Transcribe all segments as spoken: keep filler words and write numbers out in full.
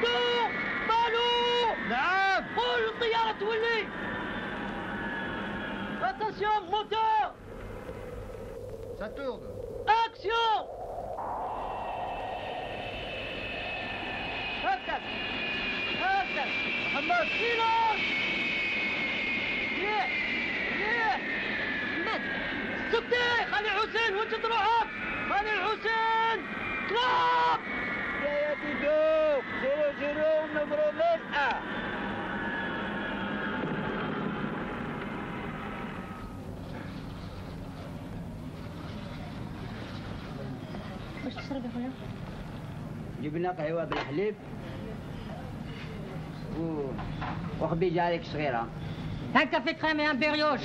دكتور بالو. نعم. قول الطيارة تولي. اتنسيون موتور. Ça tourne. اكسيون. هكذا هكذا. محمد. سيلونس. ليه ليه ماذا؟ سكتي. خلي حسين وانت تروحك. خلي حسين. كلاب. يا ديدو. زيرو زيرو نمرو تسعة. واش تشرب يا خويا؟ جبنا قهوة بالحليب و وخبيجة عليك صغيرة. Un café crème et un berrioche.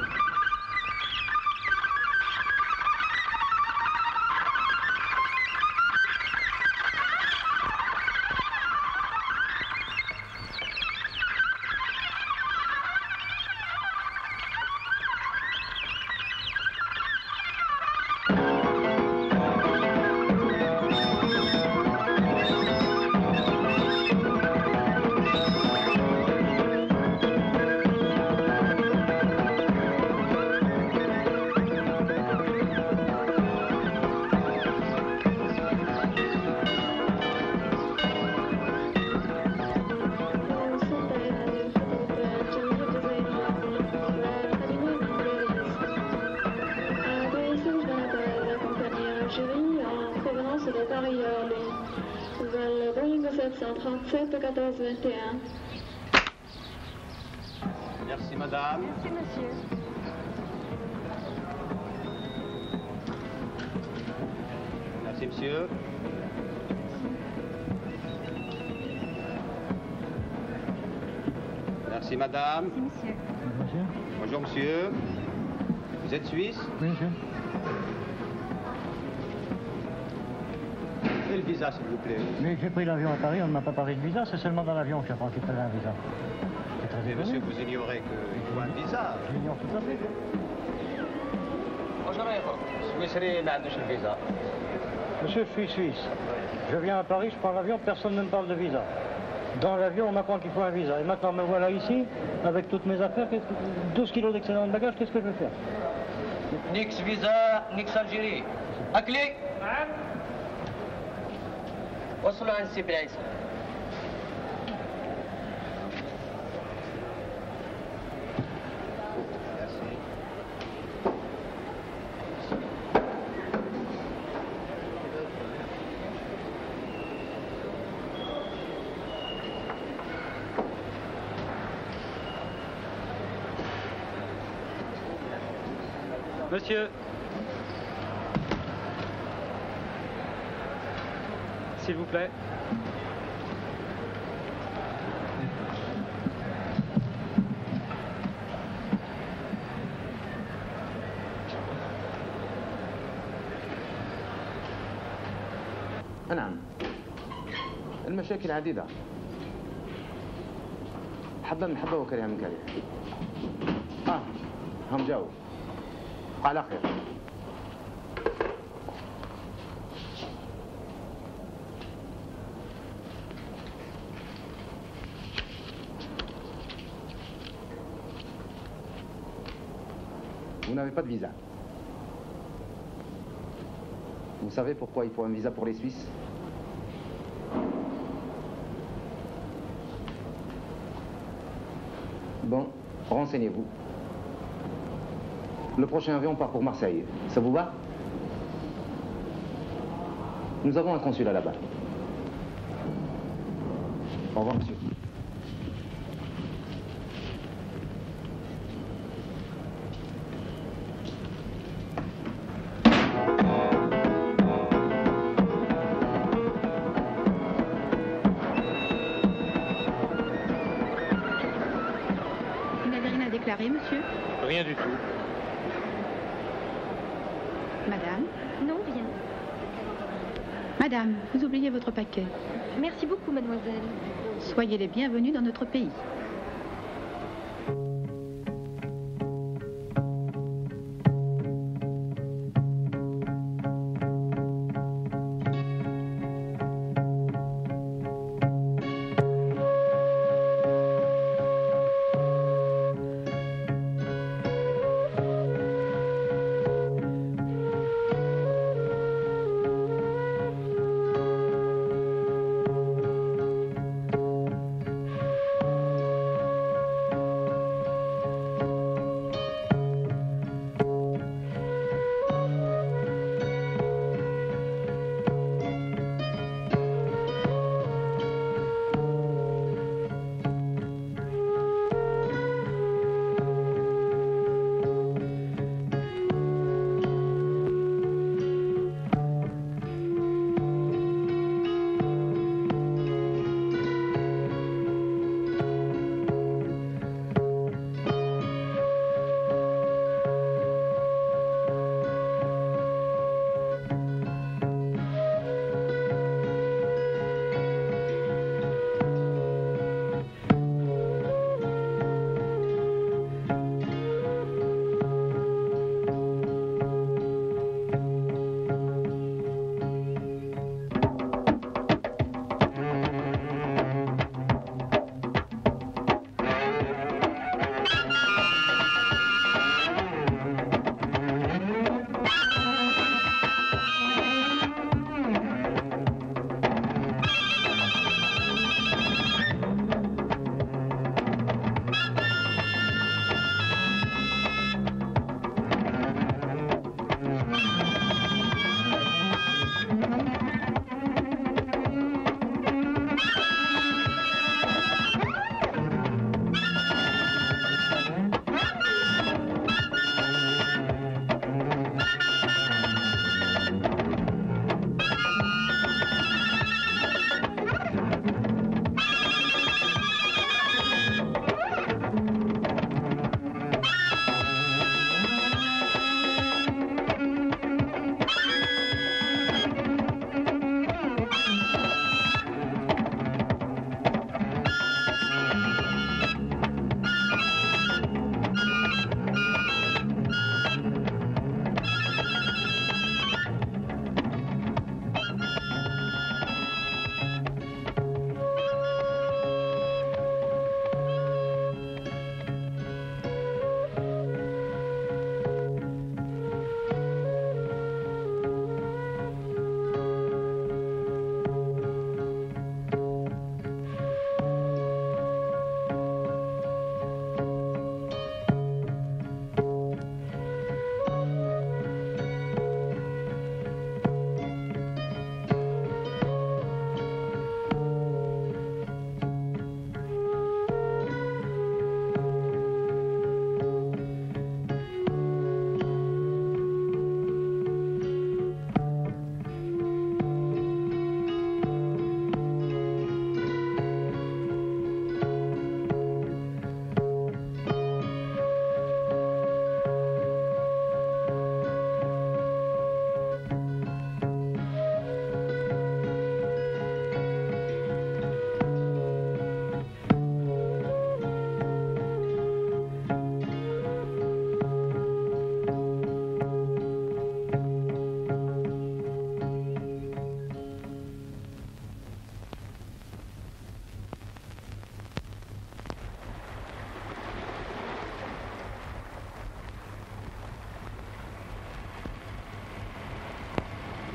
quatorze vingt et un. Merci madame. Merci monsieur. Merci monsieur. Merci madame. Merci monsieur. Monsieur. Bonjour monsieur. Vous êtes suisse? Oui monsieur. Et le visa s'il vous plaît? Mais j'ai pris l'avion à Paris, on ne m'a pas parlé de visa, c'est seulement dans l'avion que j'apprends qu'il fallait un visa. C'est très Mais étonnant. monsieur, vous ignorez qu'il faut un visa. Je l'ignore tout à fait. واش رايكم؟ السويسري ما عندوش الفيزا. Monsieur, je suis suisse. Je viens à Paris, je prends l'avion, personne ne me parle de visa. Dans l'avion, on m'apprend qu'il faut un visa. Et maintenant, me voilà ici, avec toutes mes affaires, douze kilos d'excédent de bagages, qu'est-ce que je vais faire? نيكس فيزا نيكس الجيري. اكلي؟ نعم. وصلوا عند سي بعيسى. Monsieur, s'il vous plaît. نعم، المشاكل عديدة، حبة من حبة وكرهة من كرهة. آه هم جاوا على خير. Vous n'avez pas de visa. Vous savez pourquoi il faut un visa pour les Suisses? Bon, renseignez-vous. Le prochain avion part pour Marseille. Ça vous va? Nous avons un consulat là-bas. Au revoir, monsieur. Vous n'avez rien à déclarer, monsieur? Rien du tout. Madame? Non, rien. Madame, vous oubliez votre paquet. Merci beaucoup, mademoiselle. Soyez les bienvenus dans notre pays.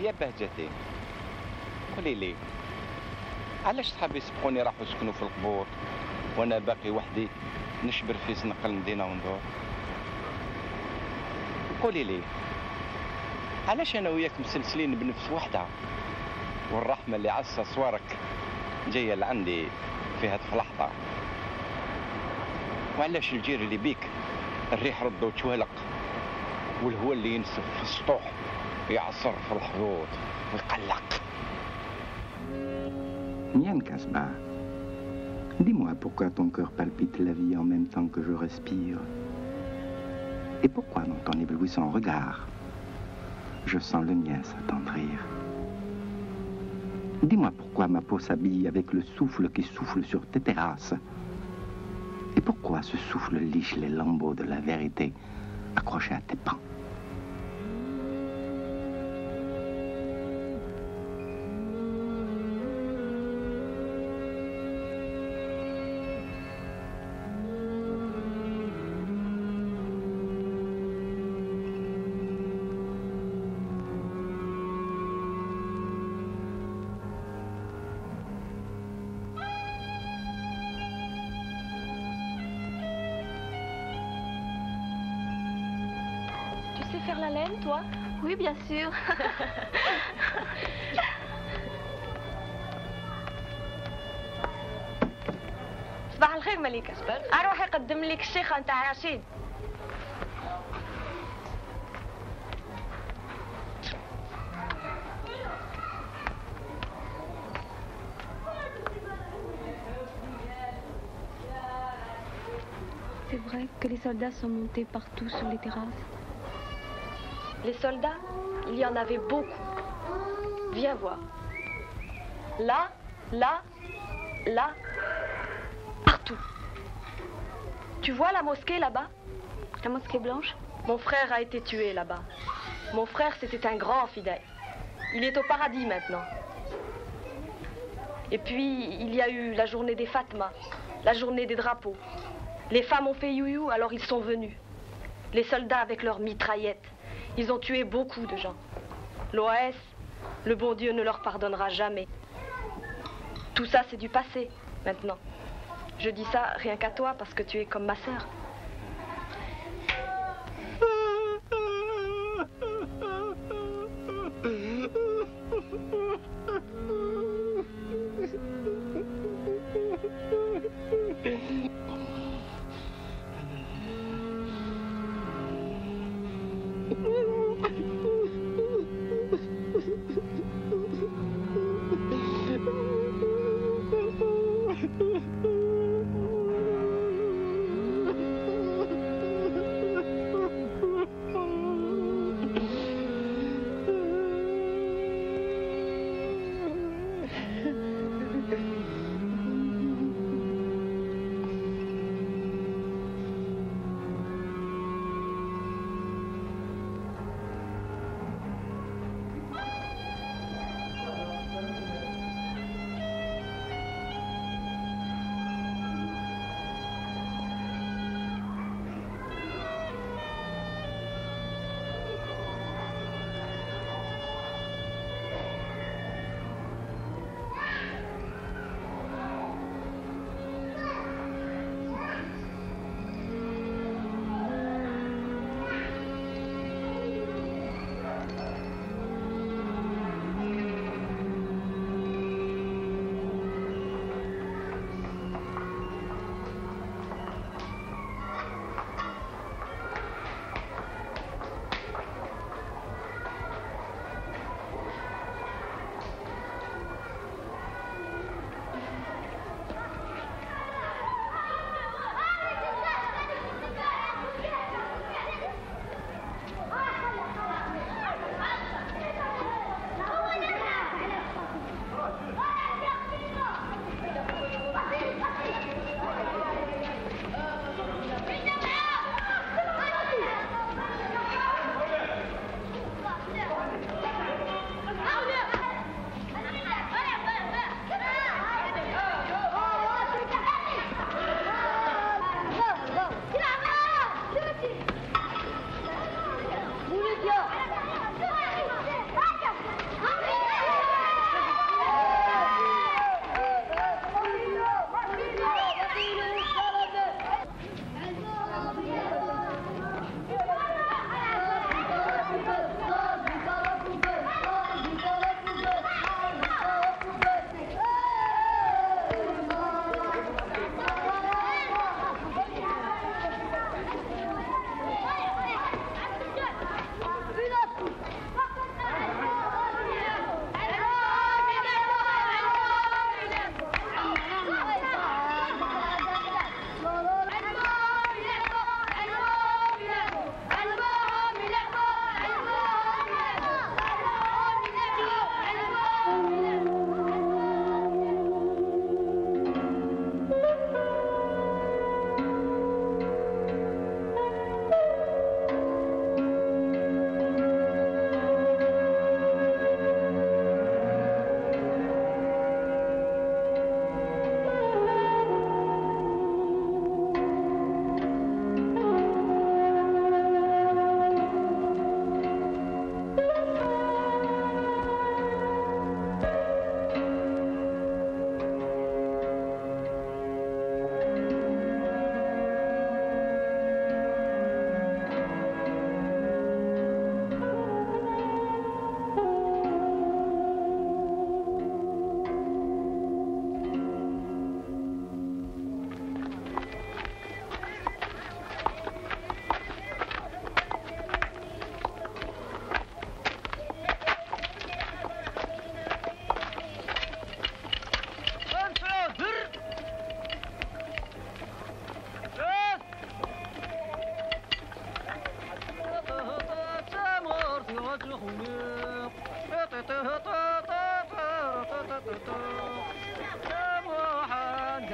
يا بهجتي قولي لي علاش صحابي سبقوني راحوا يسكنوا في القبور وانا باقي وحدي نشبر في زنق المدينه وندور؟ قولي لي علاش انا وياك مسلسلين بنفس وحده والرحمه اللي عصا صوارك جايه لعندي في هاد اللحظه؟ وعلاش الجير اللي بيك الريح رد وتوهلق والهواء اللي ينسف في السطوح يعصر في الحظوظ ويقلق؟ Nyan Kasbah, dis-moi pourquoi ton cœur palpite la vie en même temps que je respire. Et pourquoi dans ton éblouissant regard, je sens le mien s'attendrir. Dis-moi pourquoi ma peau s'habille avec le souffle qui souffle sur tes terrasses. Et pourquoi ce souffle liche les lambeaux de la vérité accrochés à tes pans. Faire la laine, toi? Oui, bien sûr. صباح الخير مليكة. أروح أقدم لك الشيخة نتاع رشيد. C'est vrai que les soldats sont montés partout sur les terrasses. Les soldats, il y en avait beaucoup. Viens voir. Là, là, là, partout. Tu vois la mosquée là-bas? La mosquée blanche? Mon frère a été tué là-bas. Mon frère, c'était un grand fidèle. Il est au paradis maintenant. Et puis, il y a eu la journée des Fatma, la journée des drapeaux. Les femmes ont fait you-you, alors ils sont venus. Les soldats avec leurs mitraillettes. Ils ont tué beaucoup de gens. L'O A S, le bon Dieu ne leur pardonnera jamais. Tout ça, c'est du passé, maintenant. Je dis ça rien qu'à toi, parce que tu es comme ma sœur.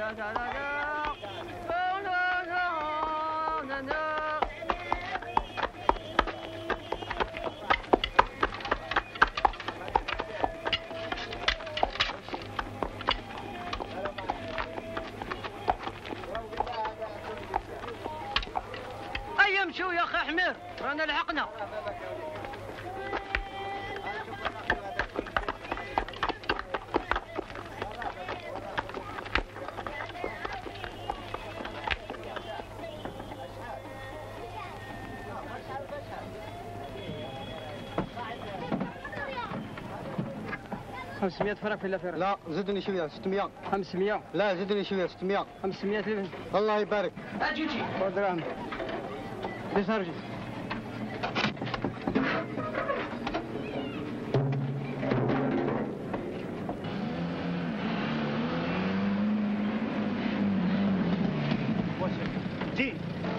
أي امشوا يا أخي حمير رانا لحقنا. خمسمية فرق ولا فرق؟ لا زدني شوية ستمية. خمسمية؟ لا زدني شوية ستمية. خمسمية لبن. الله يبارك. أجي جي. دراهم. بيسارجي. جي.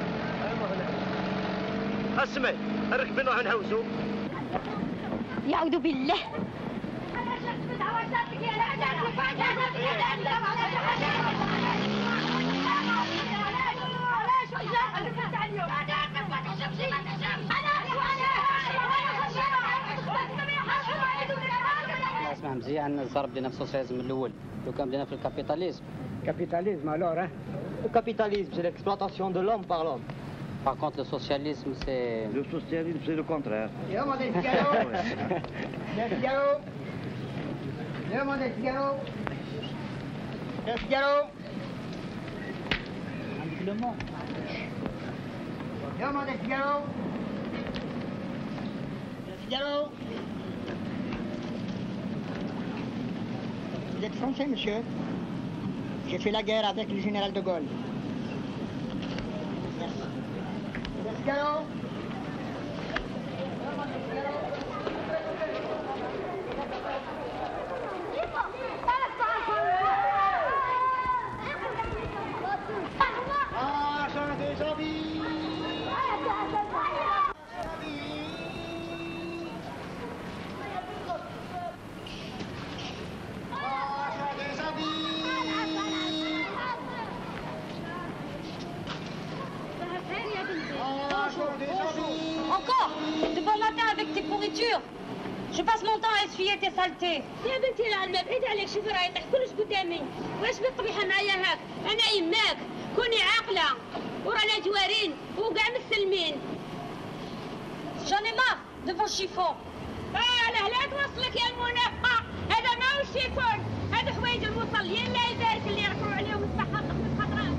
اسمع الركبين راح نهوزوا. يعوذ بالله. اسمع مزيان الزرب بدينا في السوسياليزم من الاول، لو كان بدينا في الكابيتاليزم. Capitalisme alors, hein? Le capitalisme, c'est l'exploitation de l'homme par l'homme. Par contre, le socialisme, c'est... Le socialisme, c'est le contraire. Yo, del Figaro. Del Figaro. Yo, del Figaro. Del Figaro. Le mot. Yo, del Figaro. Del Figaro. Vous êtes français, monsieur? J'ai fait la guerre avec le général de Gaulle. Del Figaro. Encore de bon matin avec tes pourritures. Je passe mon temps à essuyer tes saletés. يا بنتي العلمة بعيد عليك شوفي راه يطيح كلش قدامي. واش بالطبيعة معايا هاك؟ أنا يماك كوني عاقلة ورانا جوارين وكاع مسلمين. J'en ai marre de vos chiffons. اه لا لا توصلك يا المنافقة. هذا ماهوش شيفون. هذا حوايج المصلين الله يبارك اللي يركعوا عليهم الصحة الخضراء.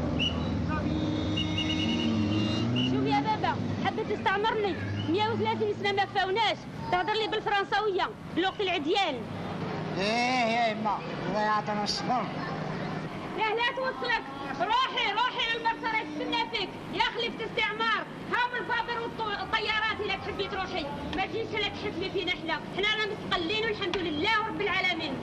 شوف يا بابا حبيت تستعمرني مية وثلاثين سنة ما فاوناش تهضر لي بالفرنساوية بلغة العديان. ايه يا اما الله يعطينا الصبر. لا لا توصلك. روحي روحي للمرسى راهي تستنى فيك يا خليفة استعمار. هاو البابر والطيارات إلا تحبي تروحي ما تجيش لا تحكمي فينا حنا. حنا رانا مستقلين والحمد لله رب العالمين.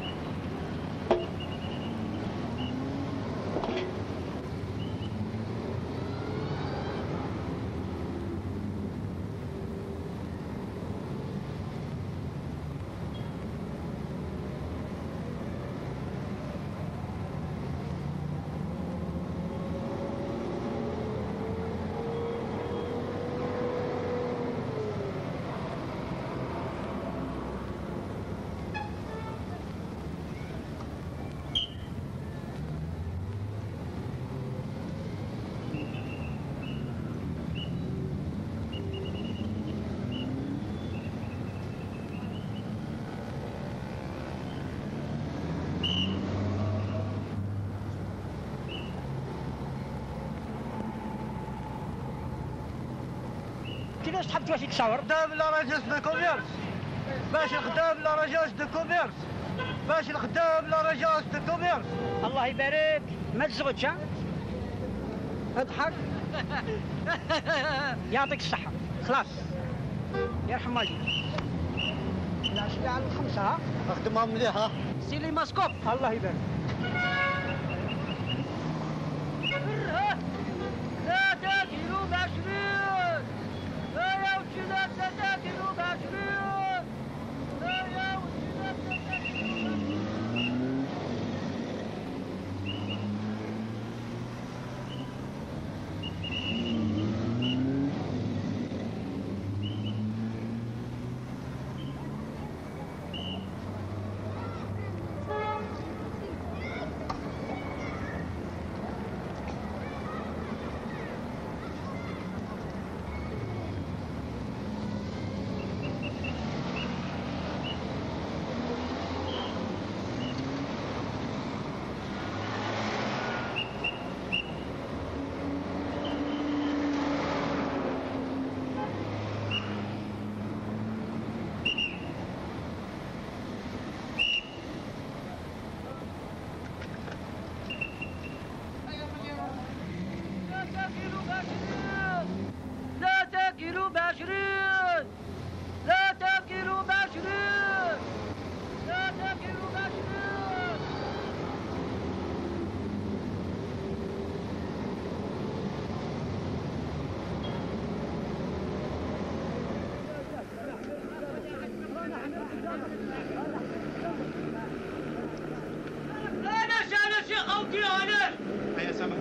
كيفاش تحب تمشي تشاور؟ خدام لاراجاج دو كوميرس. باش الخدام لاراجاج دو كوميرس. باش الخدام لاراجاج دو كوميرس. الله يبارك ما تزغدش ها؟ اضحك. يعطيك الصحة. خلاص. يرحم والديك. العشية على الخمسة ها؟ اخدمها مليحة. سيلي ماسكوب. الله يبارك. لا تاكلوا بعشرين. لا يا وشي لا تاكلوا بعشرين. لا يا وشي لا تاكلوا بعشرين.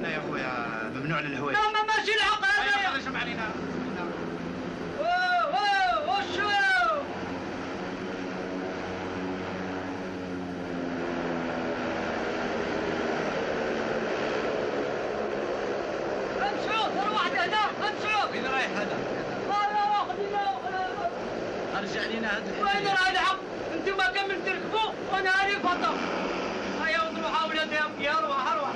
عنا يا خويا ممنوع للهوايش. لا ما ماشي الحق هذا. هذا شمع علينا. واو واو وشو امشوا ترى واحد هنا امشوا. وين رايح هذا؟ لا واخذ لنا ارجع لنا هذا. وين رايح الحق؟ انتم ما كملت تركبوا وانا هاني فطر. هيا وضروها اولادي يا اروح اروح.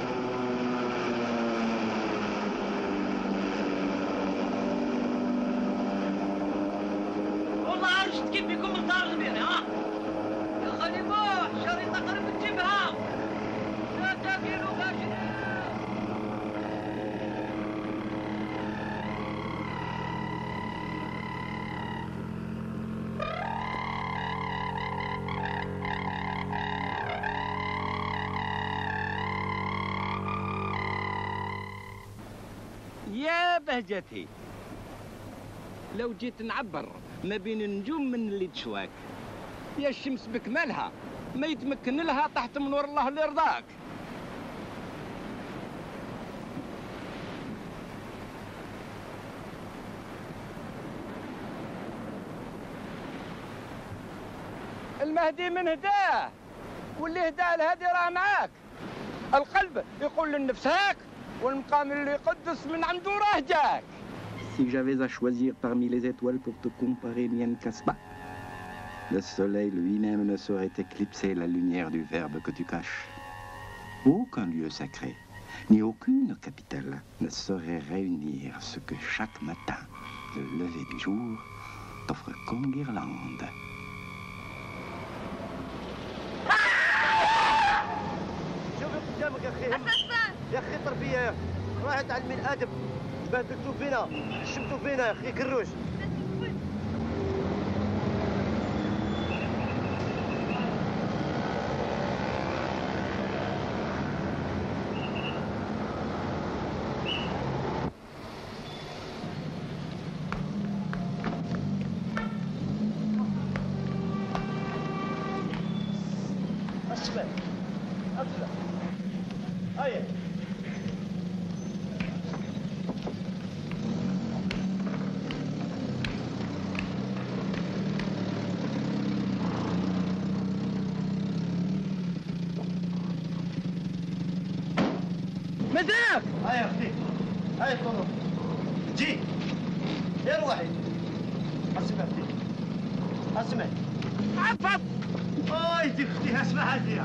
والله عرفت كيف بيكون مطارد بيني ها؟ يا خلي بوح شريطة قريب تجيبها. لا تاكلوا باش. يا بهجتي لو جيت نعبر ما بين النجوم من اللي تشواك، يا الشمس بكمالها ما يتمكن لها تحت منور الله اللي يرضاك. المهدي من هداه واللي هداه الهادي راه معاك. القلب يقول للنفس هاك والمقام اللي يقدس من عنده راه جاك. Si j'avais à choisir parmi les étoiles pour te comparer, Nien Kaspa, le soleil lui-même ne saurait éclipser la lumière du verbe que tu caches. Aucun lieu sacré, ni aucune capitale ne saurait réunir ce que chaque matin, le lever du jour, t'offre comme guirlande. شوفي قدامك يا اخي. يا اخي تربيه يا اخي. روحي تعلمي الادب. بهدلتوا فينا شمتوا فينا يا اخي كروش. اسمع اسمع هيا مزاك. هيا اختي هيا طلب جي يا روحي. اسمع اختي اسمع. عف عف. اي دي اختي اسمع هذه.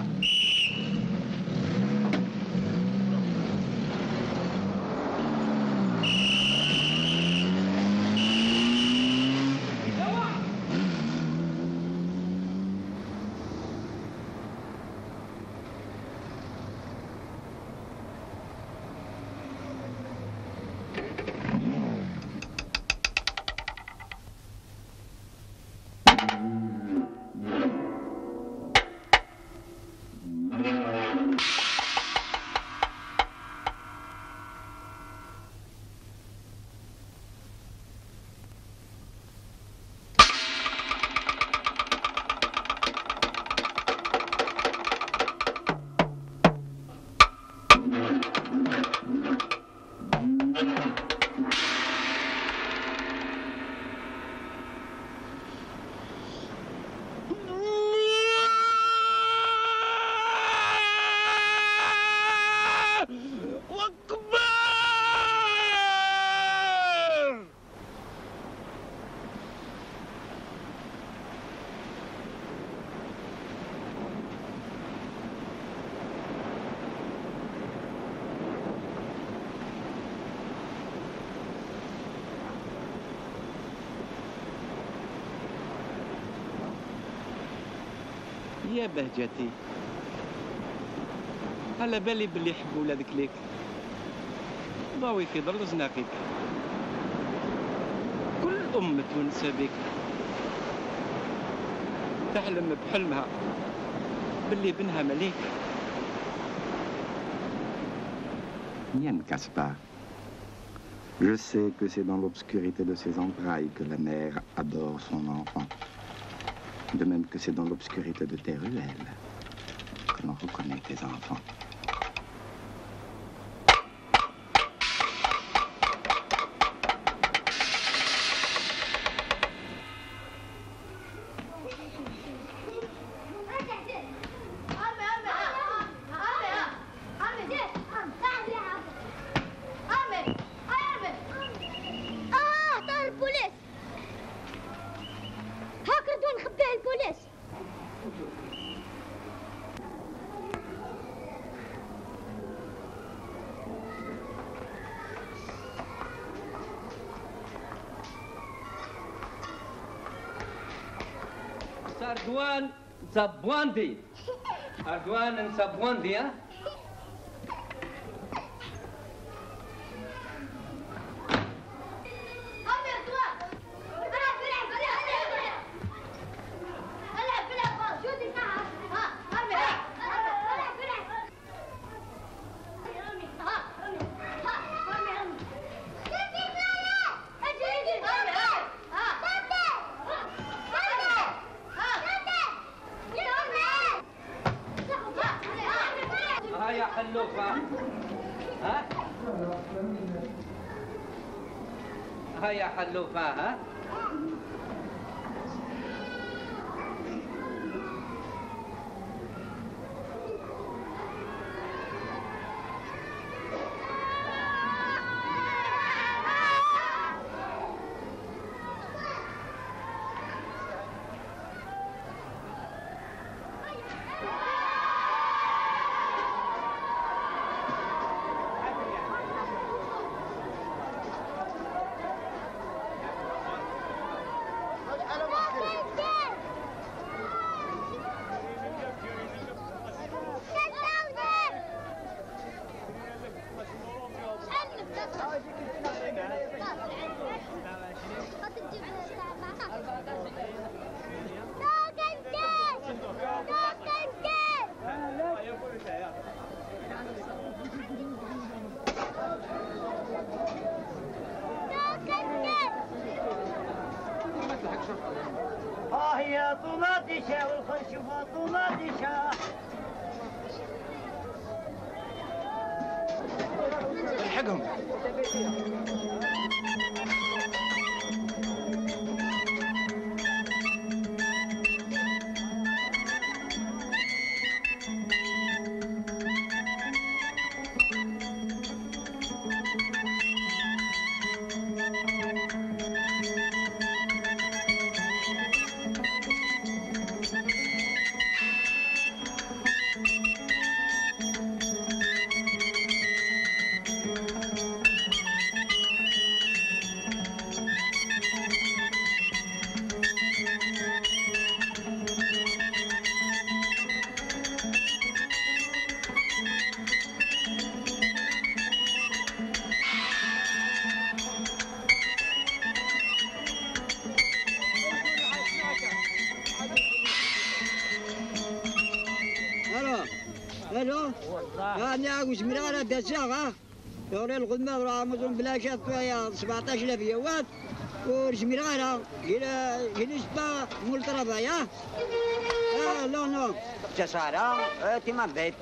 يا بهجتي على بالي باللي يحبوا ولادك ليك ضاوي في ظل زناقيك. كل ام تونس بك تحلم بحلمها باللي بنها مليك. Nien Kaspa, je sais que c'est dans l'obscurité de ses entrailles que la mère adore son enfant. De même que c'est dans l'obscurité de tes ruelles que l'on reconnaît tes enfants. اردوان نسبواندي اردوان نسبواندي ها يا حلوفة ها ها يا حلوفة ها اه يا طماطشة والخشبة طماطشة الحقهم الو راني عاوز مرارة دزاغة دوري الغدمة وراه مزون بلاشات ويا سبعطاش ألف يوات ورجميرارة إلى جلسبا مولترابا يا اه لا نو جسارة تمام بيت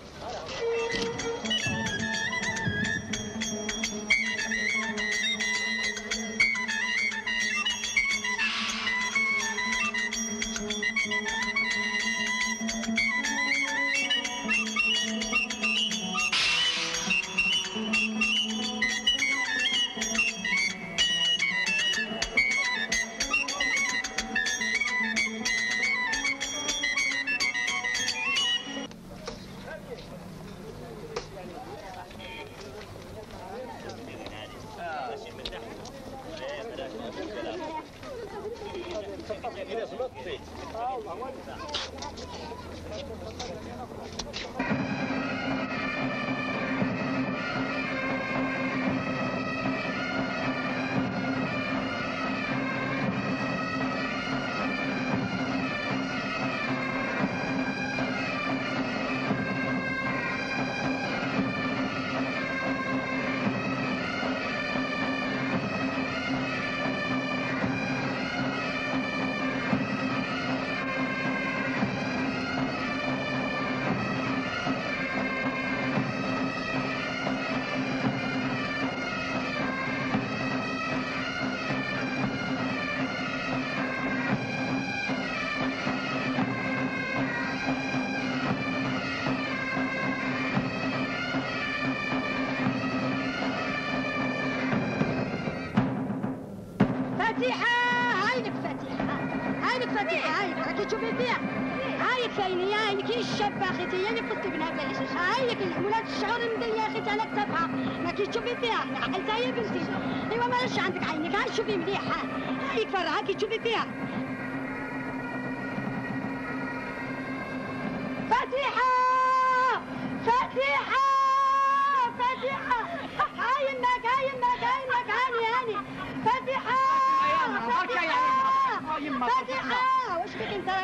تشوفي فيها هاي كاينه هاي كاين الشابه اخيتي هي اللي قلت بنها بلاش هاي كاين ولاد الشعور مديه اخيتي على كتافها ما كتشوفي فيها حنا عقلتها يا بنتي ايوا مالاش عندك عينك هاي شوفي مليح هاي كفر هاي كتشوفي فيها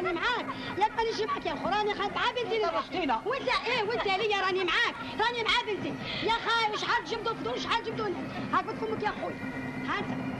راني معاك يا بقى نجي معاك يا اخو راني خايف مع بنتي رشتينا وانت ايه وانت ليا راني معاك راني مع بنتي يا خاي شحال جبدوا الفضول شحال جبدوا الناس هاك فمك يا خويا ها انت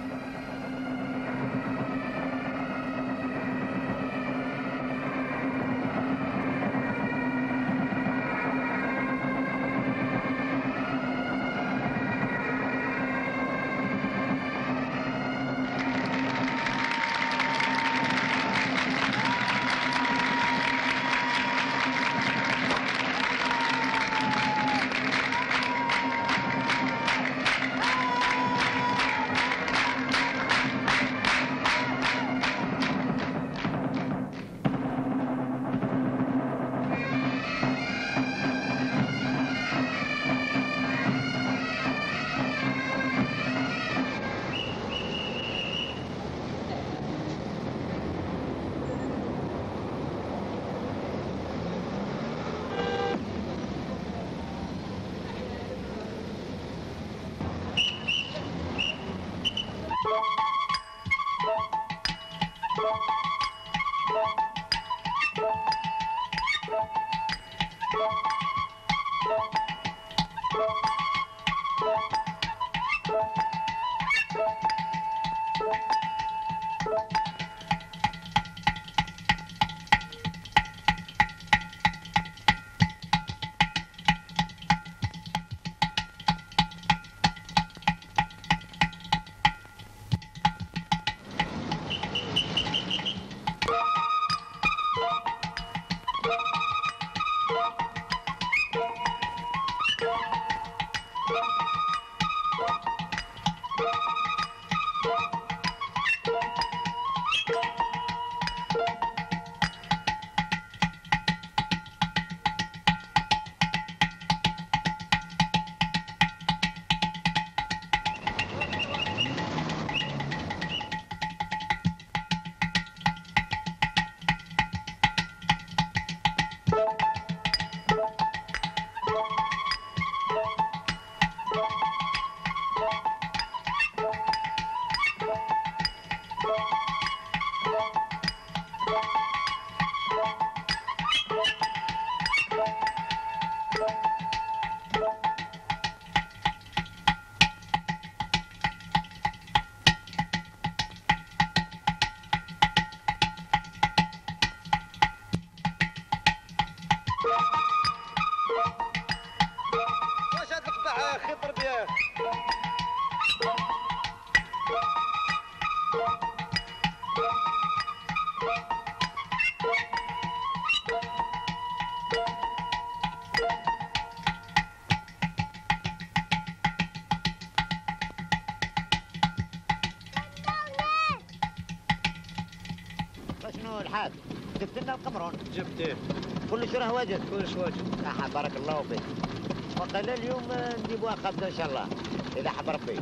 شنو الحال؟ جبت لنا القمرون؟ جبته. كلش راه واجد؟ كلش واجد. آه بارك الله فيك. وقال اليوم نجيبوها خبزه ان شاء الله اذا حب ربي.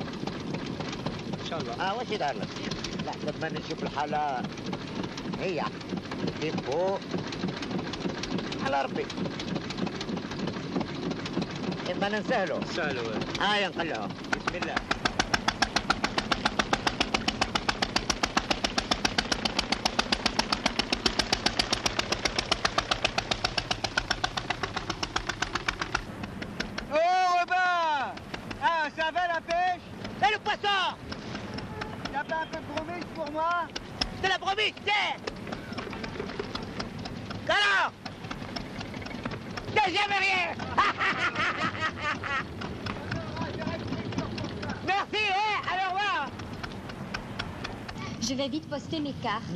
ان شاء الله. اه واش يدار لك؟ لحسب ما نشوف الحاله هي كيف فوق على ربي. اما نسهلوا. سهلوا. اه نقلعوا. بسم الله. Et le poisson? Il y a pas un peu de bromiche pour moi? De la bromiche, tiens! Alors? J'ai jamais rien! Merci, hein? Allez, au revoir! Je vais vite poster mes cartes.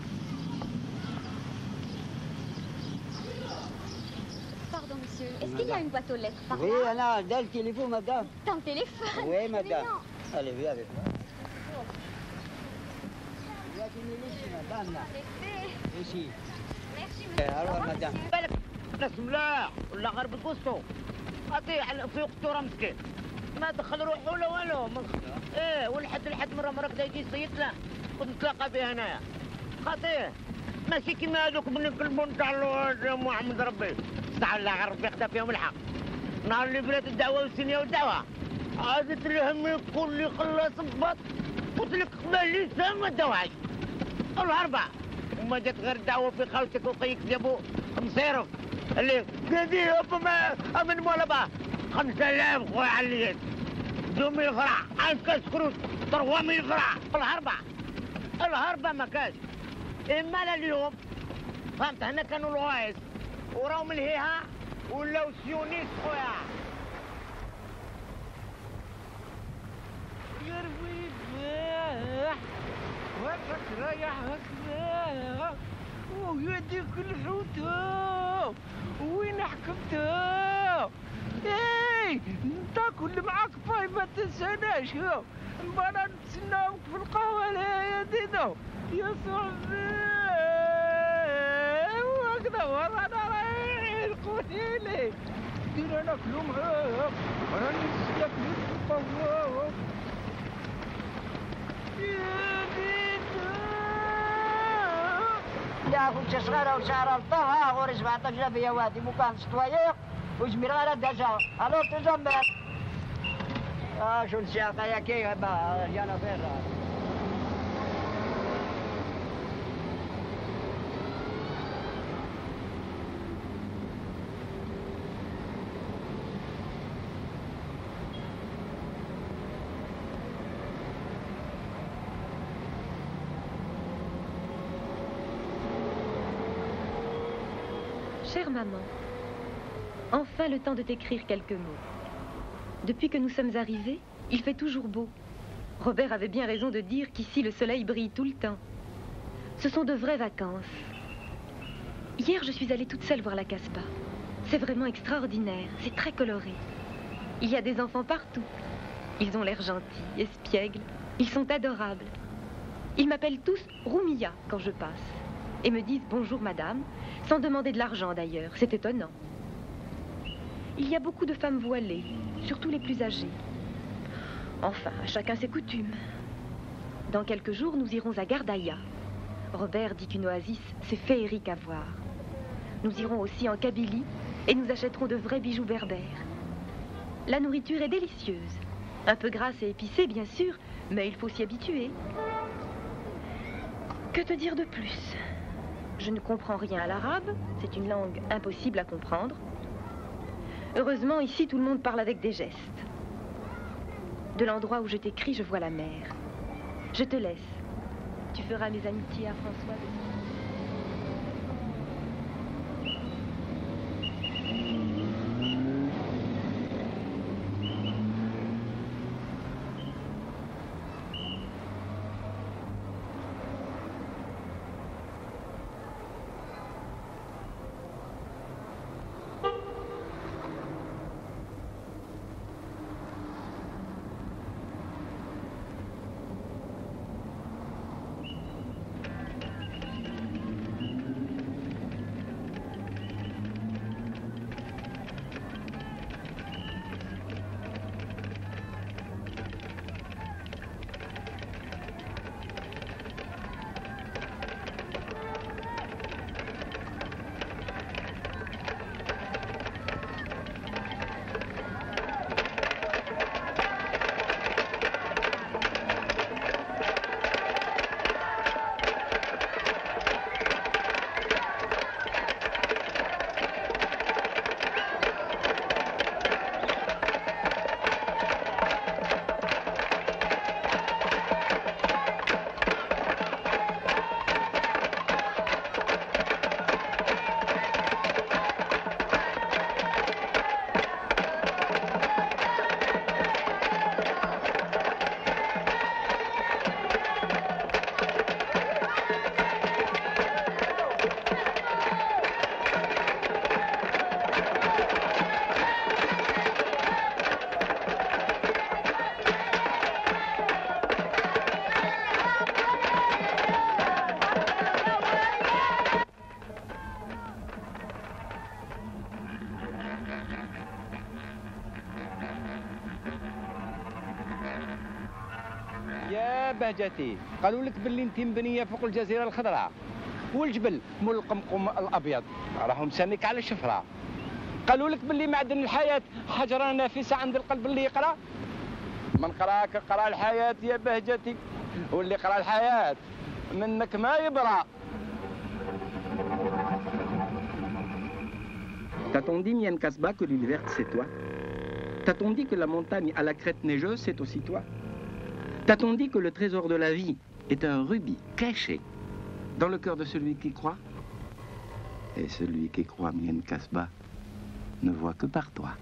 Pardon, monsieur. Est-ce qu'il y a une boîte aux lettres par Oui, là? Anna, Del téléphone, madame. Ton téléphone? Oui, madame. Mais non. Allez, viens avec moi. Il y a une liste, madame, là. Ici. Merci, monsieur. Alors, madame. بسم الله ولا غرب القسطو اطيع في وقته راه مسكين ما دخل روحه ولا والو ايه ولحد لحد مره مره كدا يجي يصيدنا ونتلاقى به هنايا خاطيه ماشي كيما هذوك من الكلبون تاع محمد ربي تاع الله غير ربي يخدا فيهم الحق نهار اللي بلات الدعوه والسنيه والدعوه عادت الهم يقول لي خلص بط قلت لك قبل لسان ما داوعش الاربع وما جات غير دعوه في خالتك وخيك جابوا مصيرف اللي كذي ما من مولا با خمسة آلاف خويا على اليد دوم يفرع عنكاس كروت طروام يفرع الهربة الهربة ما كاش إما اليوم فهمت هنا كانوا الوايس وراهم الهيها ولاو سيونيست خويا يروي فاح وقت رايح هكذا ويديك الحوتة وين حكمتها اي انت كل معاك باي ما تنساناش نبغى نتسناوك في القهوة يا ديدو يا صاحبي وهكذا ورانا رايحين قوليلي دير انا كلو معاك انا نسلك في القهوة يا ديدو يا كنت صغيرة وشعر الطاها غور سبعطاش فيا وادي مكان ستوايق وجميل غير دجا الو تجمع اه شو السياقة يا كي رجانا فيها Chère maman, enfin le temps de t'écrire quelques mots. Depuis que nous sommes arrivés, il fait toujours beau. Robert avait bien raison de dire qu'ici le soleil brille tout le temps. Ce sont de vraies vacances. Hier, je suis allée toute seule voir la Casbah. C'est vraiment extraordinaire, c'est très coloré. Il y a des enfants partout. Ils ont l'air gentils, espiègles, ils sont adorables. Ils m'appellent tous Roumia quand je passe. Et me disent bonjour madame, sans demander de l'argent d'ailleurs, c'est étonnant. Il y a beaucoup de femmes voilées, surtout les plus âgées. Enfin, chacun ses coutumes. Dans quelques jours, nous irons à Gardaïa. Robert dit qu'une oasis, c'est féerique à voir. Nous irons aussi en Kabylie et nous achèterons de vrais bijoux berbères. La nourriture est délicieuse. Un peu grasse et épicée, bien sûr, mais il faut s'y habituer. Que te dire de plus ? Je ne comprends rien à l'arabe, c'est une langue impossible à comprendre. Heureusement, ici, tout le monde parle avec des gestes. De l'endroit où je t'écris, je vois la mer. Je te laisse. Tu feras mes amitiés à François. بهجتي قالوا لك باللي انت مبنيه فوق الجزيره الخضراء والجبل مول القمقم الابيض راهم سانيك على الشفره. قالوا لك باللي معدن الحياه حجره نافسه عند القلب اللي يقرا. من قراك قرا الحياه يا بهجتي واللي قرا الحياه منك ما يبرى. T'a-t-on dit, Mien Kasbah, que l'île verte, c'est toi? T'a-t-on dit que la montagne à la crête neigeuse, c'est aussi toi? T'a-t-on dit que le trésor de la vie est un rubis caché dans le cœur de celui qui croit? Et celui qui croit, Mien Kasbah, ne voit que par toi.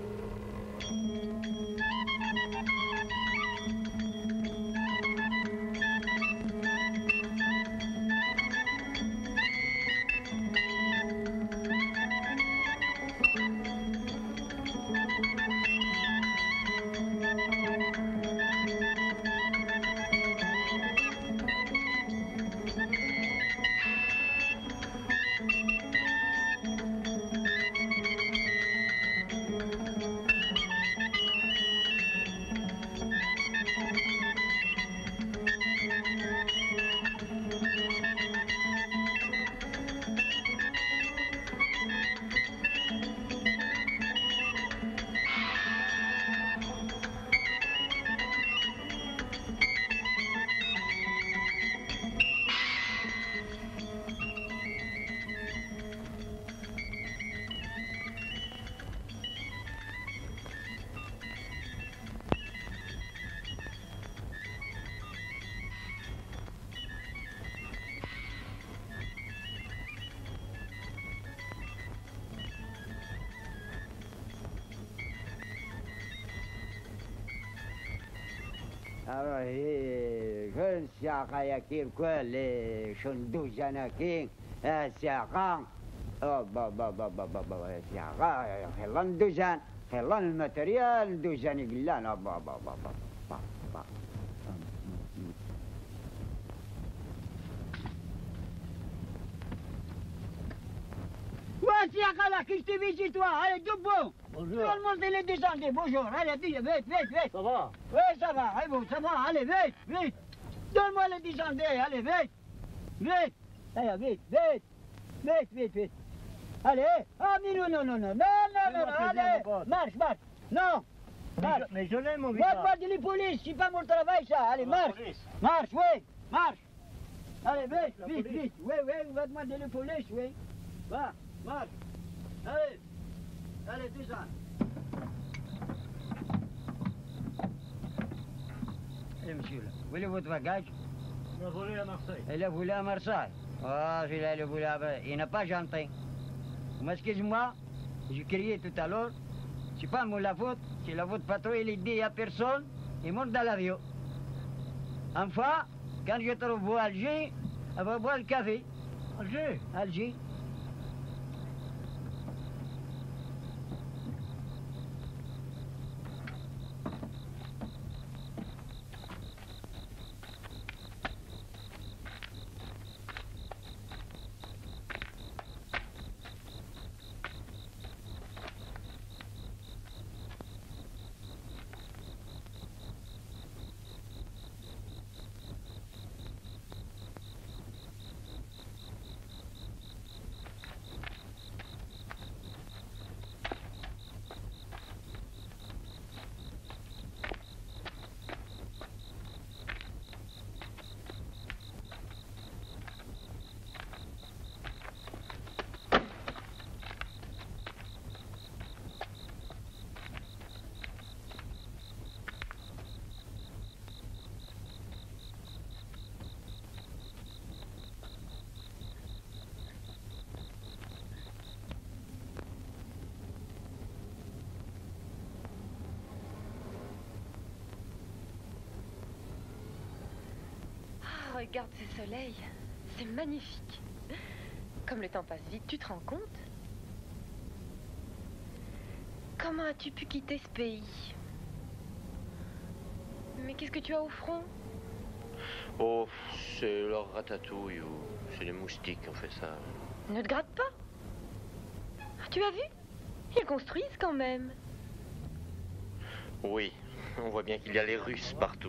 هي كل ساقة يكير كل شندو جناكين ساقة با با با با با با ساقة خلان دوجان خلان الماتريال دوجان يقلان با با با با با با Saka là, qu'est-ce que tu vis chez toi? Allez, debout. Bonjour. Tout le monde il est descendu. Bonjour. Allez, vite, vite, vite, vite. Ça va? Oui, ça va. Allez, bon, ça va. Allez, vite, vite. Donne-moi les descendus. Allez, vite. Vite. Allez, vite, vite. Vite, vite, vite. Allez. Ah, mais non, non, non, non, non, non, non, non. Allez, marche, marche. Non. Marche. Mais je l'aime, mon visage. Va demander les polices. C'est pas mon travail, ça. Allez, marche. Marche, oui. Marche. Allez, vite, vite, vite. Oui, oui, on va demander les polices, oui. Va, marche. Allez, allez, descends. Allez, monsieur, là. Où est votre bagage? Il a volé à Marseille. Il a volé à Marseille. Oh, il a volé à... Il n'a pas gentil. Excuse-moi, j'ai crié tout à l'heure. C'est pas moi la faute, c'est la faute patron, il dit à personne, il monte dans l'avion. Enfin, quand je trouve à Alger, on va boire le café. Alger? Alger. Regarde ce soleil, c'est magnifique. Comme le temps passe vite, tu te rends compte? Comment as-tu pu quitter ce pays? Mais qu'est-ce que tu as au front? Oh, c'est leur ratatouille ou c'est les moustiques qui ont fait ça. Ne te gratte pas. Ah, tu as vu? Ils construisent quand même. Oui, on voit bien qu'il y a les Russes partout.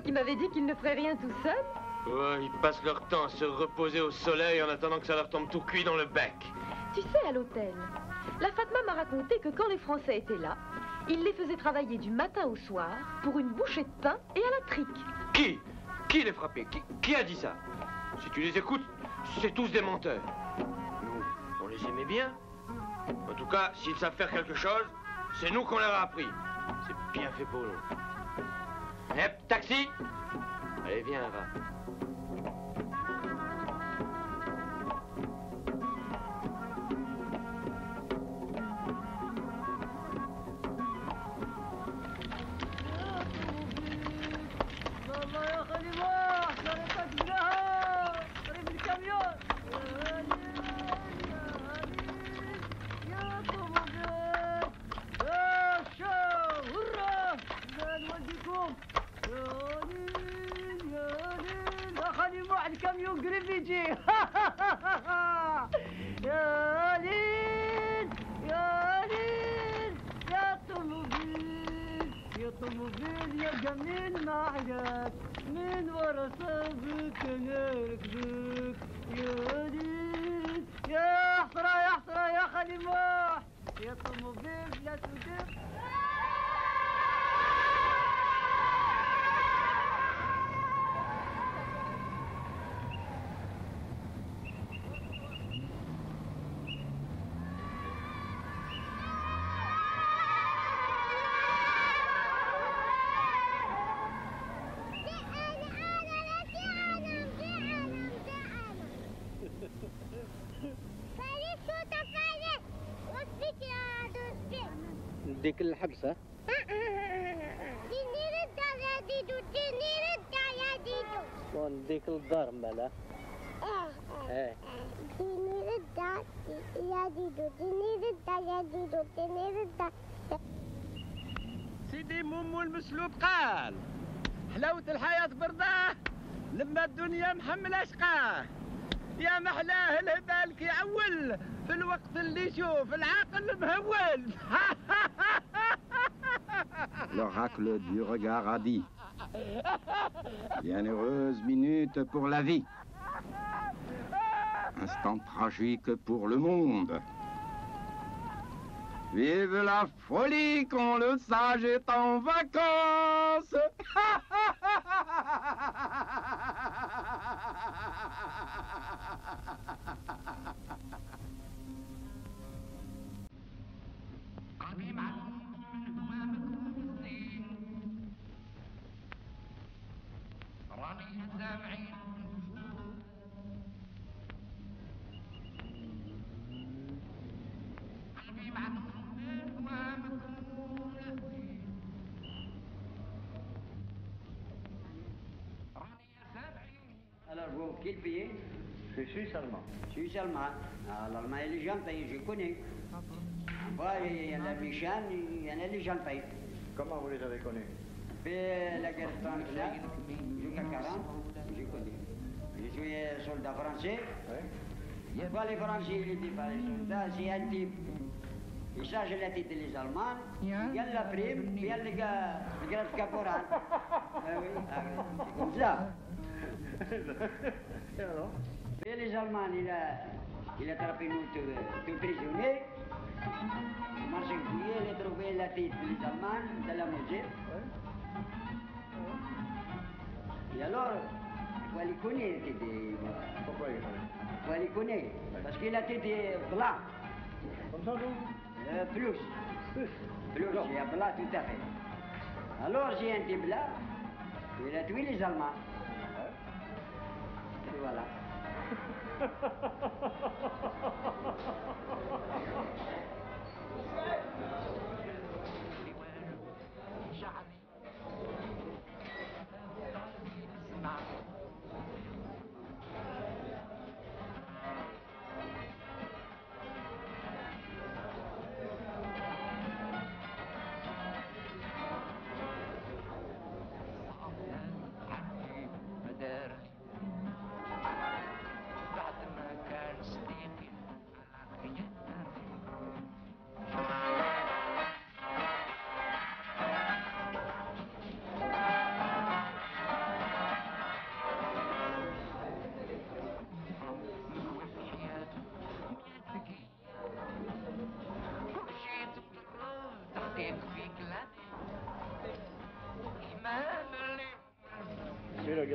toi qui m'avais dit qu'ils ne feraient rien tout seuls. Ouais, ils passent leur temps à se reposer au soleil en attendant que ça leur tombe tout cuit dans le bec. Tu sais, à l'hôtel, la Fatma m'a raconté que quand les Français étaient là, ils les faisaient travailler du matin au soir pour une bouchée de pain et à la trique. Qui Qui les frappait qui, qui a dit ça? Si tu les écoutes, c'est tous des menteurs. Nous, on les aimait bien. En tout cas, s'ils savent faire quelque chose, c'est nous qu'on leur a appris. C'est bien fait pour nous. Hep, taxi! Allez, viens, va. الكاميون قريب يجي يا ليل يا ليل يا طموبيل يا طموبيل يا جميل معك من ورا صابك انا ركبك يا ليل يا حسرة يا حسرة يا خليموح يا طموبيل لا تدق نديك الحبسة. ديني رد يا ديدو ديني رد يا ديدو. ونديك الدار مالا. اه اه ديني رد يا ديدو ديني رد يا ديدو ديني رد. سيدي مومو المسلوب قال حلاوة الحياة برداه لما الدنيا محملة شقاه يا محلاه الهبال كيعول في الوقت اللي يشوف العاقل مهول. L'oracle du regard a dit bienheureuse minute pour la vie, instant tragique pour le monde. Vive la folie quand le sage est en vacances. Alors vous, quel pays? Je suis suisse allemand. Suisse allemand. L'allemand et les gentils, je connais. Après, il y en a les Méchants, il y en a les gentils. Comment vous les avez connus? Après la guerre trente, là, jusqu'à quarante, je connais. Je suis soldat français. Oui. Après les Français, ils étaient pas les soldats, c'est un type. Il change la tête des Allemands, il y a la prime, il y a le gars, le grade caporal. Ah oui, c'est comme ça. Et les Allemands, il a, il a attrapé nous tous, tous prisonniers. Marché fouillé, il a trouvé la tête des Allemands dans la musée. Et alors, il faut les connaître. Pourquoi il connaît? Il faut les connaître, parce que la tête est blanche. Comme ça, non? Euh, plus. Plus. Plus, il y a blanc tout à fait. Alors, j'ai un type là, il a tué les Allemands. Et voilà.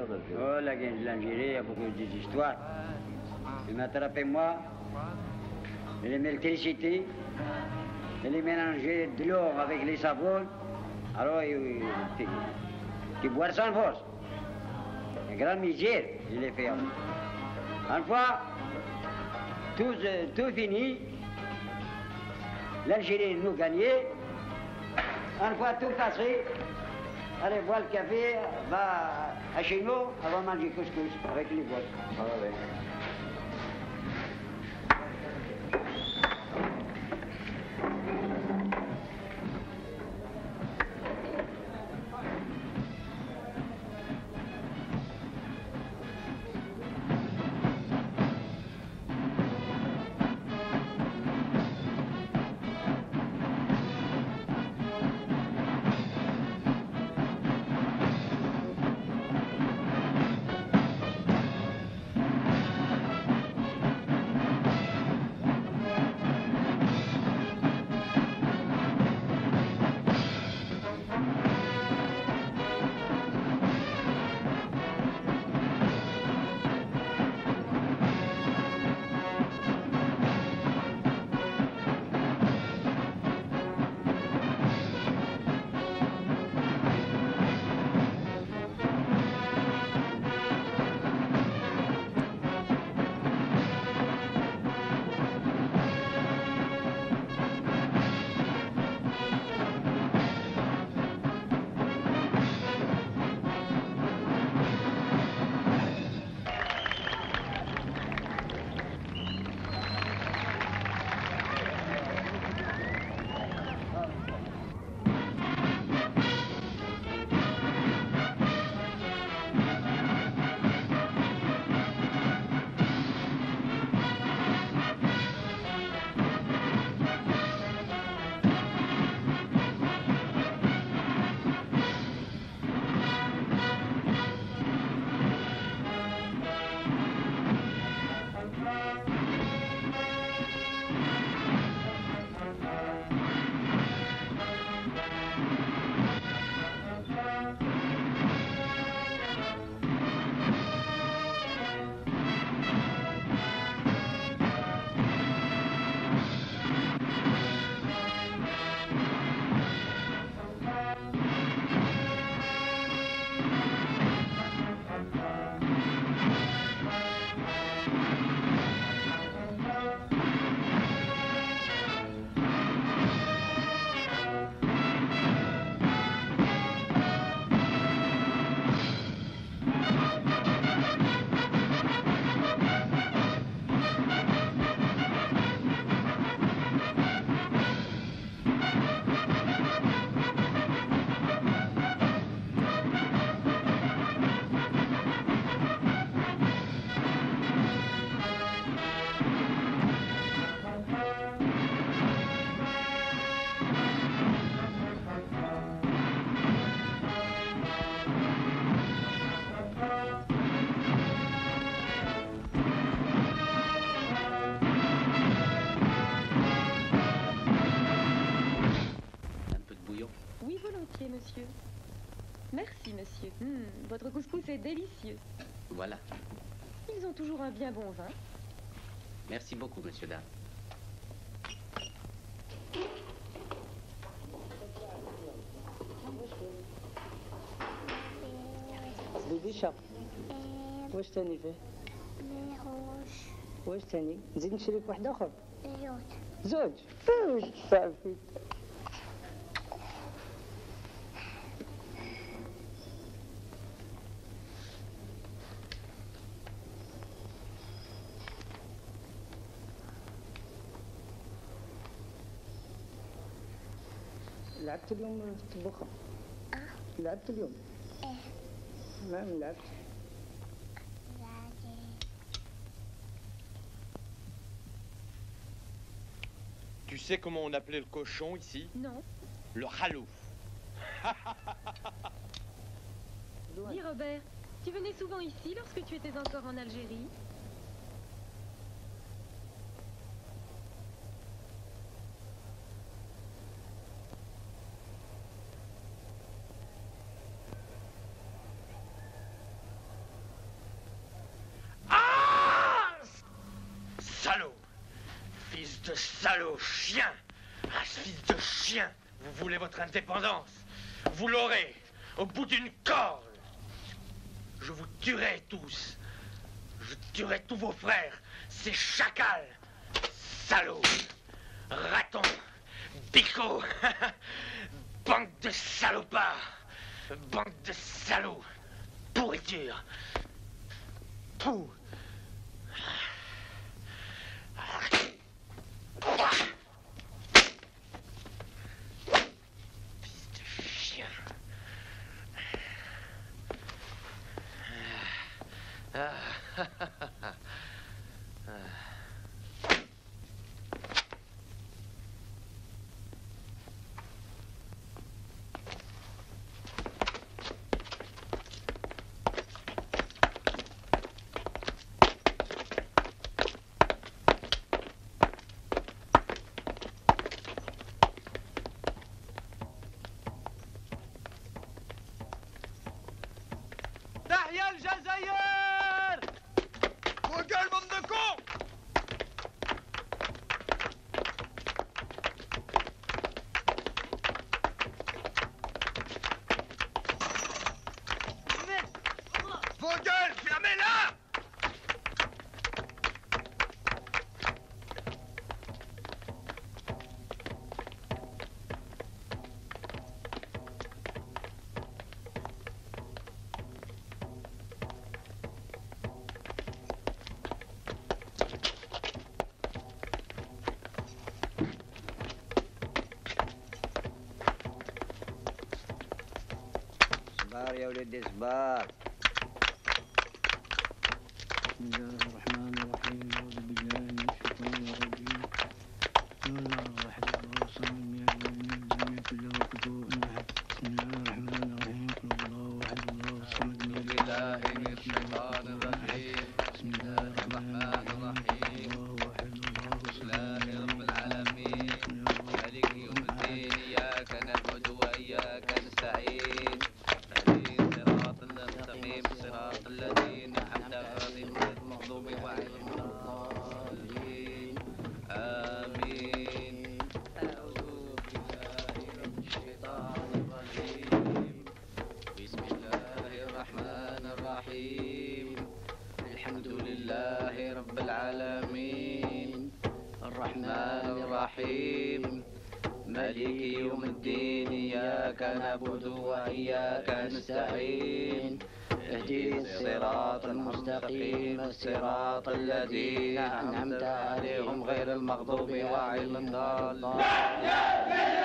Oh, la guerre de l'Algérie, il y a beaucoup d'histoires. Il m'a attrapé moi, et l'électricité, et les mélanger de l'eau avec les savons. Alors, il, il, il boit sans force. Une grande misère, il est fait. Une fois, tout, tout fini, l'Algérie nous gagnait. Une fois tout passé, allez boire le café, va à chez nous, avant de manger couscous avec les boîtes. Ah, ouais. Monsieur. Merci, monsieur. Mmh, votre couscous est délicieux. Voilà. Ils ont toujours un bien bon vin. Merci beaucoup, monsieur Dame. بيبيشة واش تاني فيه؟ واش تاني؟ نزيد نشري لك واحد اخر؟ زوج زوج صافي. لعبت اليوم في الطبخة؟ اه لعبت اليوم؟ ايه ما لعبت. Tu sais comment on appelait le cochon ici? Non. Le khalouf. Dis Robert, tu venais souvent ici lorsque tu étais encore en Algérie? de salaud, chien! Race fils de chien! Vous voulez votre indépendance? Vous l'aurez, au bout d'une corde! Je vous tuerai tous! Je tuerai tous vos frères, ces chacals! Salauds! Ratons! Bicots! Bande de salopards! Bande de salauds! Pourriture! Pou! Fils de chien! Ah, ah, ah, ah, ah. تحيا الجزائر! وقال منكم! Vogel, fermez-la! صبار يا ولدي صبار. بسم الله الرحمن الرحيم. أعوذ بالله من الشيطان الرجيم. بسم الله الرحمن الرحيم. لم يكن له كفوا أحد. بسم الله الرحمن الرحيم. قل هو الله أحد الله الصمد لم يلد ولم يولد ولم يكن له كفوا أحد. بسم الله الرحمن الرحيم. الله أحد الله الصمد رب العالمين مالك يوم الدين إياك نعبد وإياك نستعين صراط المستقيم صراط الذين أنعمت عليهم غير المغضوب عليهم ولا الضالين آمين. أعوذ بالله من الشيطان الرجيم. بسم الله الرحمن الرحيم. الحمد لله رب العالمين الرحمن الرحيم مالك يوم الدين إياك نعبد وإياك نستعين اهدنا الصراط المستقيم الصراط الذين أنعمت عليهم غير المغضوب عليهم ولا الضالين.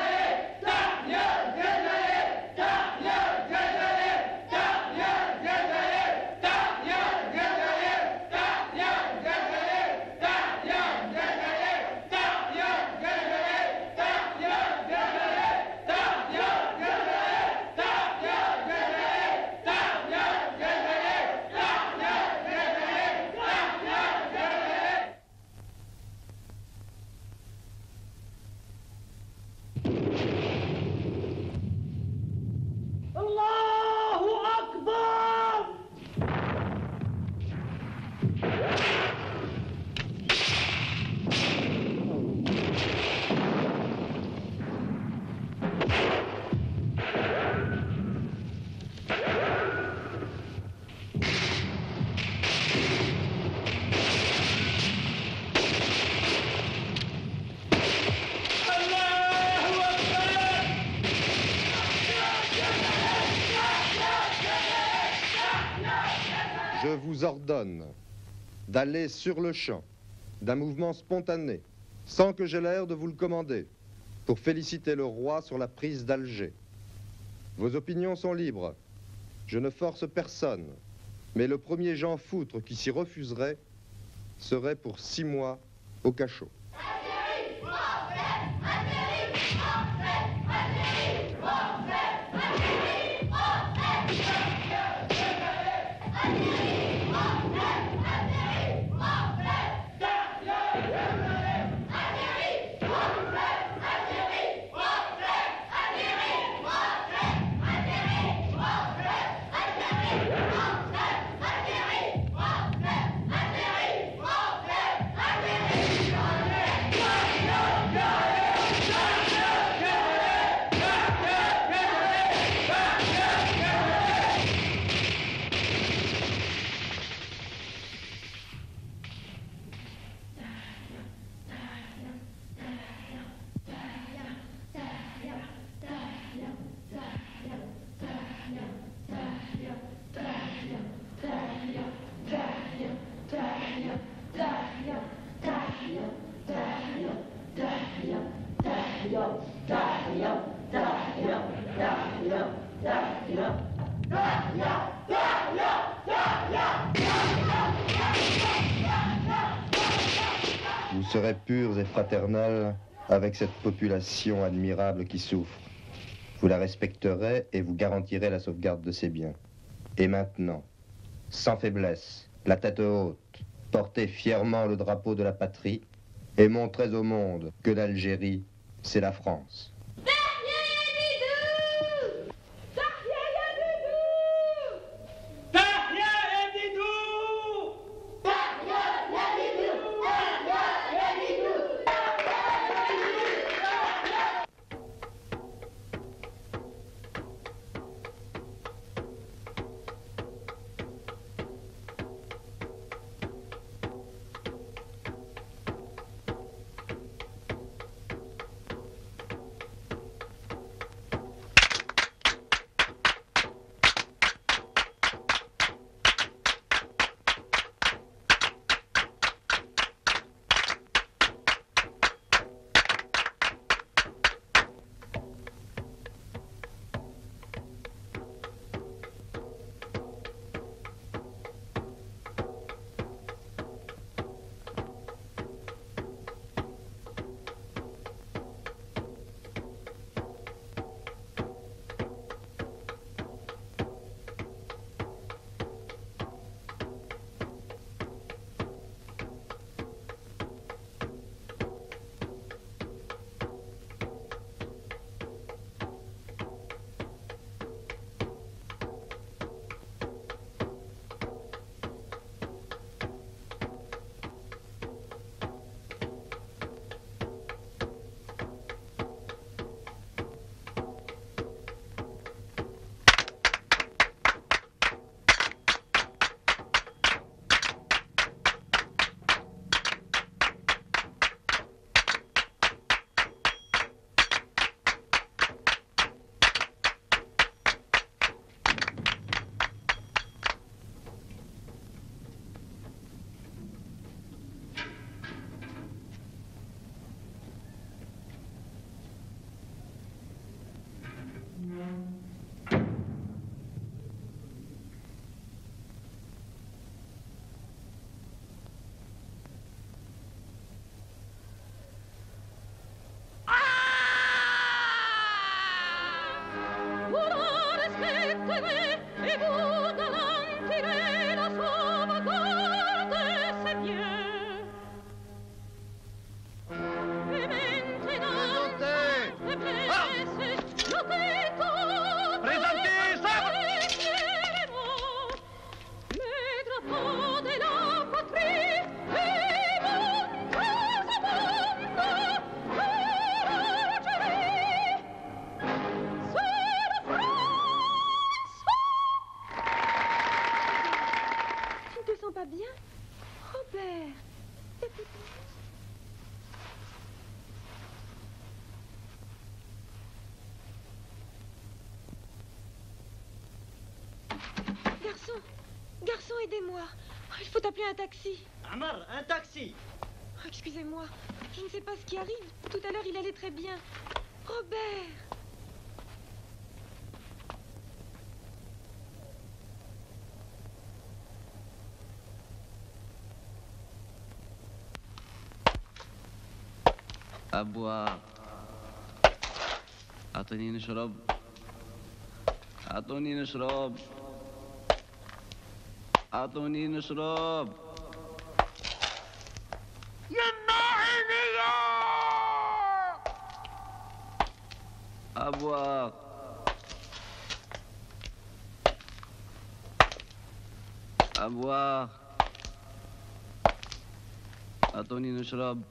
Je vous ordonne d'aller sur le champ d'un mouvement spontané, sans que j'aie l'air de vous le commander, pour féliciter le roi sur la prise d'Alger. Vos opinions sont libres. Je ne force personne, mais le premier Jean Foutre qui s'y refuserait serait pour six mois au cachot. Algérie, Vous serez purs et fraternels avec cette population admirable qui souffre. Vous la respecterez et vous garantirez la sauvegarde de ses biens. Et maintenant, sans faiblesse, la tête haute, portez fièrement le drapeau de la patrie et montrez au monde que l'Algérie, c'est la France. Garçon, garçon, aidez-moi. Il faut appeler un taxi. Amar, un taxi. Oh, excusez-moi, je ne sais pas ce qui arrive. Tout à l'heure, il allait très bien. Robert. À boire. أعطني نشرب. أعطوني نشرب. أعطوني نشرب. يمنعني أبواق. أبواق. أعطوني نشرب.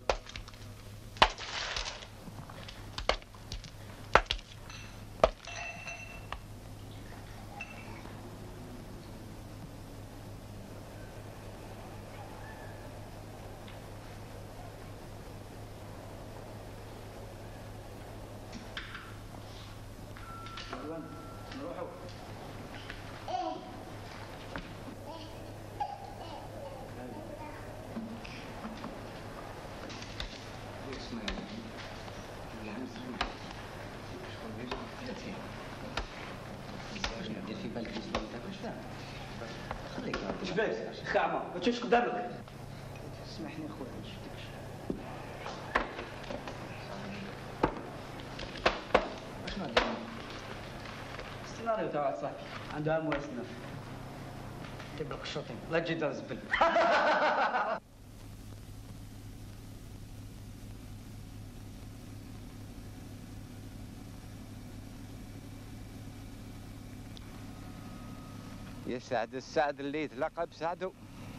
جبالك خاعمه ما تشوفش قدامك. اسمحني اخويا ما شفتكش. اشنو هذا؟ السيناريو تاع واحد صاحبي عنده عام واسنان. تبلغ الشوطين لا تجي دار زبل. يسعد السعد اللي يتلقى بسعده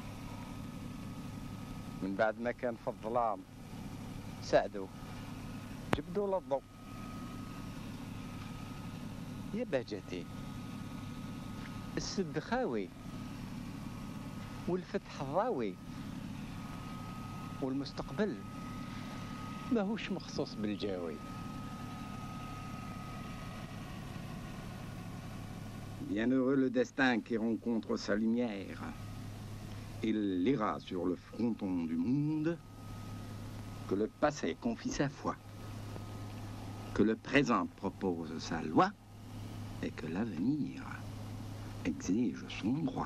من بعد ما كان في الظلام سعدوا جبدوا للضوء. يا بهجتي السد خاوي والفتح ضاوي والمستقبل ماهوش مخصوص بالجاوي. Bienheureux le destin qui rencontre sa lumière. Il lira sur le fronton du monde que le passé confie sa foi, que le présent propose sa loi et que l'avenir exige son droit.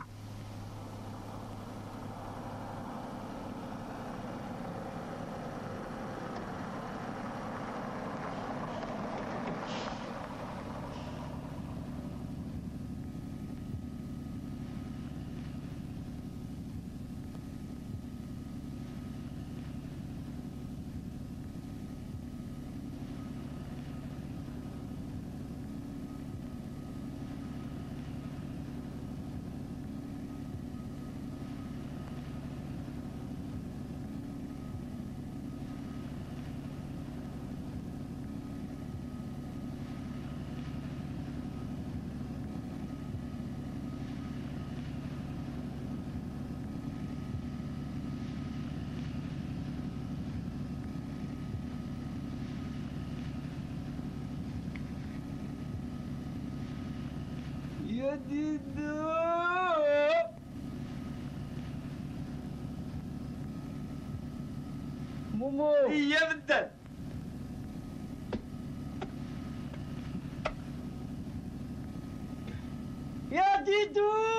يا ديدو مومو يا بدل يا ديدو